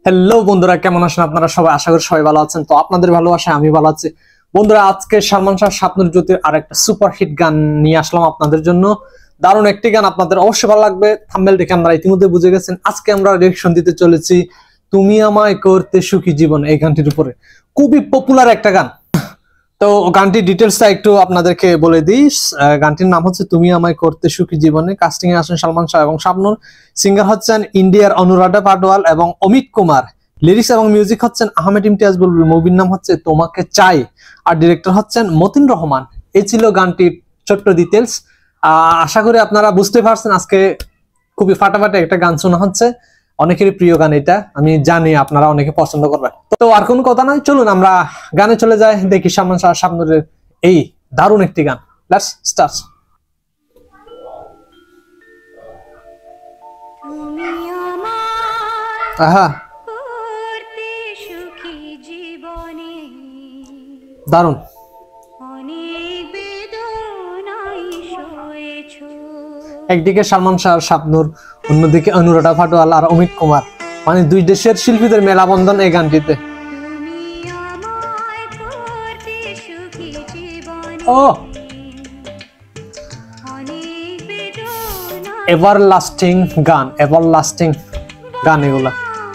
Hello বন্ধুরা, কেমন আছেন আপনারা সবাই? আশা করি সবাই ভালো আছেন। তো আপনাদের ভালোবাসায় আমি ভালো আছি। বন্ধুরা, আজকে সালমান শাহ শাবনূর জ্যোতির আরেকটা সুপার হিট গান নিয়ে আসলাম আপনাদের জন্য। দারুণ একটি গান, আপনাদের অবশ্যই ভালো লাগবে। থাম্বনেল দেখে আপনারা ইতিমধ্যে বুঝে গেছেন। আজকে আমরা রিঅ্যাকশন দিতে চলেছি তুমি আমায় করতে সুখী জীবন, এই গানটির উপরে। খুবই পপুলার একটা গান। তো গানটির ডিটেলসটা একটু আপনাদেরকে বলে দিই। গানটির নাম হচ্ছে তুমি আমায় করতে সুখী জীবনে। কাস্টিং এ আছেন সালমান শাহ এবং শাবনূর। সিঙ্গার হচ্ছেন ইন্ডিয়ার অনুরাধা পাডওয়াল এবং অমিত কুমার। লিরিক্স এবং মিউজিক হচ্ছেন আহমেদ ইমতিয়াজ বুলবুল। মুভির নাম হচ্ছে তোমাকে চাই, আর ডিরেক্টর হচ্ছেন মতিন রহমান। এই ছিল গানটির ছোট্ট ডিটেলস। আশা করি আপনারা বুঝতে পারছেন। আজকে খুবই ফাটাফাটি একটা গান শোনা হচ্ছে। অনেকেরই প্রিয় গান এটা, আমি জানি আপনারা অনেকে পছন্দ করবেন। তো আর কোনো কথা নয়, চলুন আমরা গানে চলে যাই। দেখি সালমান শাহ শাবনূরের এই দারুণ একটি গান। Let's start. আহা, দারুণ। একদিকে সালমান শাহ শাবনূর, অন্যদিকে অনুরাধা পাডওয়াল আর অমিত কুমার, মানে দুই দেশের শিল্পীদের মেলাবন্ধন এই গানটিতে। ও এভারলাস্টিং গান, এভারলাস্টিং গান এগুলা।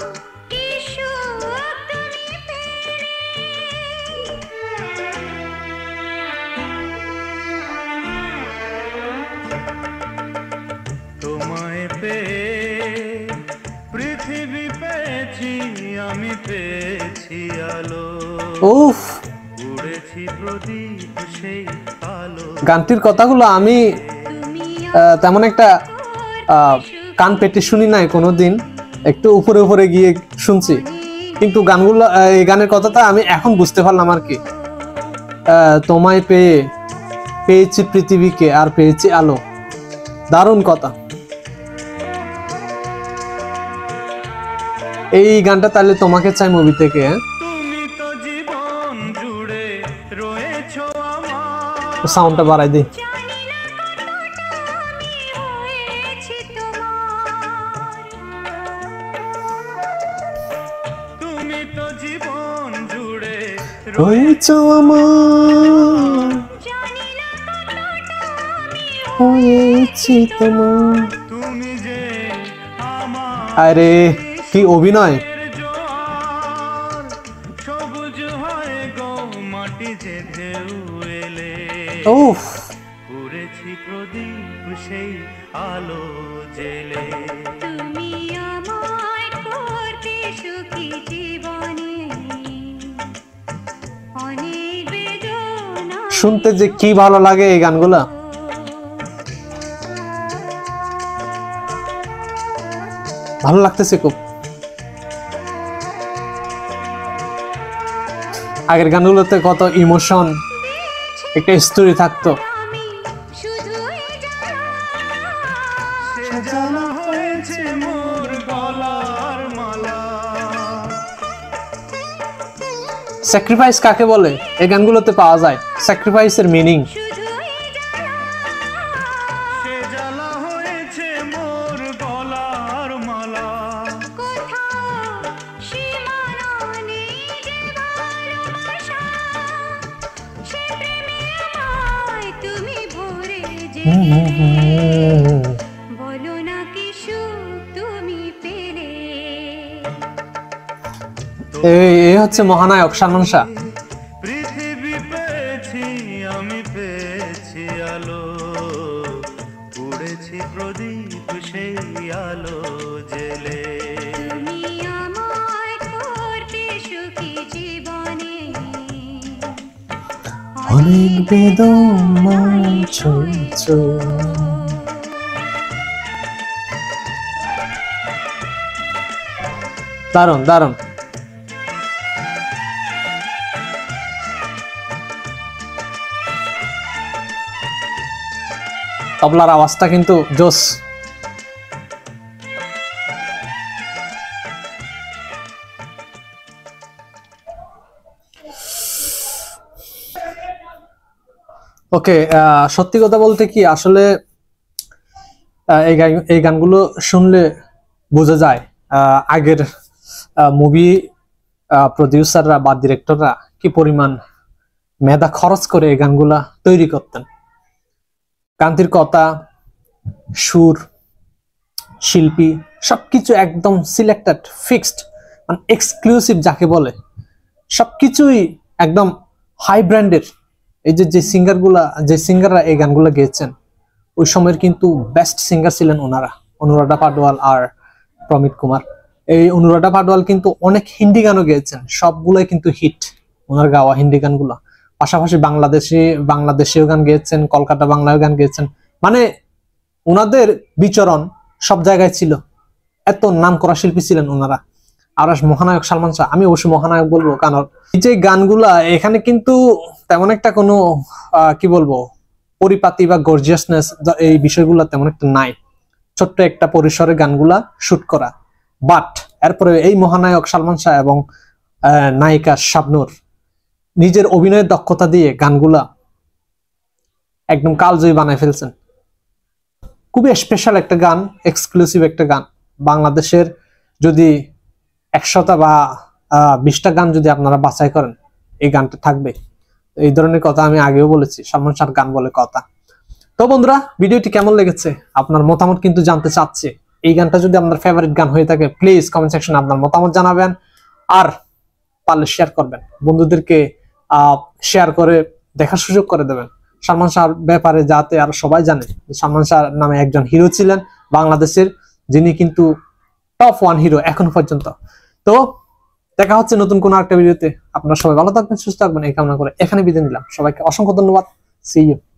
গানটির কথাগুলো আমি তেমন একটা কান পেটে শুনি নাই কোনোদিন, একটু উপরে উপরে গিয়ে শুনছি, কিন্তু গানগুলো, এই গানের কথাটা আমি এখন বুঝতে পারলাম আর কি। তোমায় পেয়েছি পৃথিবীকে আর পেয়েছি আলো। দারুণ কথা। এই গানটা তাহলে তোমাকে চাই মুভি থেকে। সাউন্ডটা বাড়াই দিই। রয়েছো আমার, হয়েছি তোমার। আরে কি অভিনয়! উফ, শুনতে যে কি ভালো লাগে এই গানগুলা। ভালো লাগতেছে খুব। আগের গানগুলোতে কত ইমোশন, একটা স্টোরি থাকতো। স্যাক্রিফাইস কাকে বলে এই গানগুলোতে পাওয়া যায়, স্যাক্রিফাইসের মিনিং। এই হচ্ছে মহানায়ক সালমান শাহ। অনেক বেদনা ছুঁয়েছো। দারুণ দারুণ। তবলার আওয়াজটা কিন্তু জোস। ওকে, সত্যি কথা বলতে কি, আসলে এই গানগুলো শুনলে বোঝা যায় আগের মুভি প্রডিউসাররা বা ডিরেক্টররা কি পরিমাণ মেধা খরচ করে এই গানগুলা তৈরি করতেন। গানটির কথা, সুর, শিল্পী সবকিছু একদম সিলেক্টেড, ফিক্সড, মানে এক্সক্লুসিভ যাকে বলে, সবকিছুই একদম হাই ব্র্যান্ডের। এই যে সিঙ্গাররা এই গানগুলো গেয়েছেন ওই সময়ের কিন্তু বেস্ট সিঙ্গার ছিলেন ওনারা, অনুরাধা পাডওয়াল আর প্রমিত কুমার। এই অনুরাধা পাডওয়াল কিন্তু অনেক হিন্দি গানও গেয়েছেন, সবগুলোই কিন্তু হিট ওনার গাওয়া হিন্দি গানগুলো। পাশাপাশি বাংলাদেশীয় গান গেয়েছেন, কলকাতা বাংলায় গান গেয়েছেন, মানে ওনাদের বিচরণ সব জায়গায় ছিল। এত নাম করা শিল্পী ছিলেন ওনারা। আর মহানায়ক সালমান শাহ, আমি অবশ্যই মহানায়ক বলবো, কারণ এই যে গানগুলা এখানে কিন্তু তেমন একটা কোনো কি বলবো পরিপাতি বা গর্জিয়াসনেস এই বিষয়গুলো তেমন একটা নাই, ছোট্ট একটা পরিসরে গানগুলা শুট করা। বাট এরপরে এই মহানায়ক সালমান শাহ এবং নায়িকা শাবনূর নিজের অভিনয়ের দক্ষতা দিয়ে গানগুলা একদম কালজয়ী বানায় ফেলছেন। খুবই স্পেশাল একটা গান, এক্সক্লুসিভ একটা গান। বাংলাদেশের যদি 100টা বা 20টা গান যদি আপনারা বাছাই করেন এই গানটা থাকবে। এই ধরনের কথা আমি আগেও বলেছি, সালমান শাহর গান বলে কথা। তো বন্ধুরা, ভিডিওটি কেমন লেগেছে আপনার মতামত কিন্তু জানতে চাচ্ছি। এই গানটা যদি আপনার ফেভারিট গান হয়ে থাকে প্লিজ কমেন্ট সেকশনে আপনার মতামত জানাবেন, আর পারলে শেয়ার করবেন, বন্ধুদেরকে শেয়ার করে দেখার সুযোগ করে দেবেন সালমান শাহর ব্যাপারে, যাতে আর সবাই জানে সালমান শাহ নামে একজন হিরো ছিলেন বাংলাদেশের, যিনি কিন্তু টপ 1 হিরো এখন পর্যন্ত। তো দেখা হচ্ছে নতুন কোন একটা ভিডিওতে। আপনারা সবাই ভালো থাকবেন, সুস্থ থাকবেন এই কামনা করে এখানে বিদায় নিলাম। সবাইকে অসংখ্য ধন্যবাদ। See you.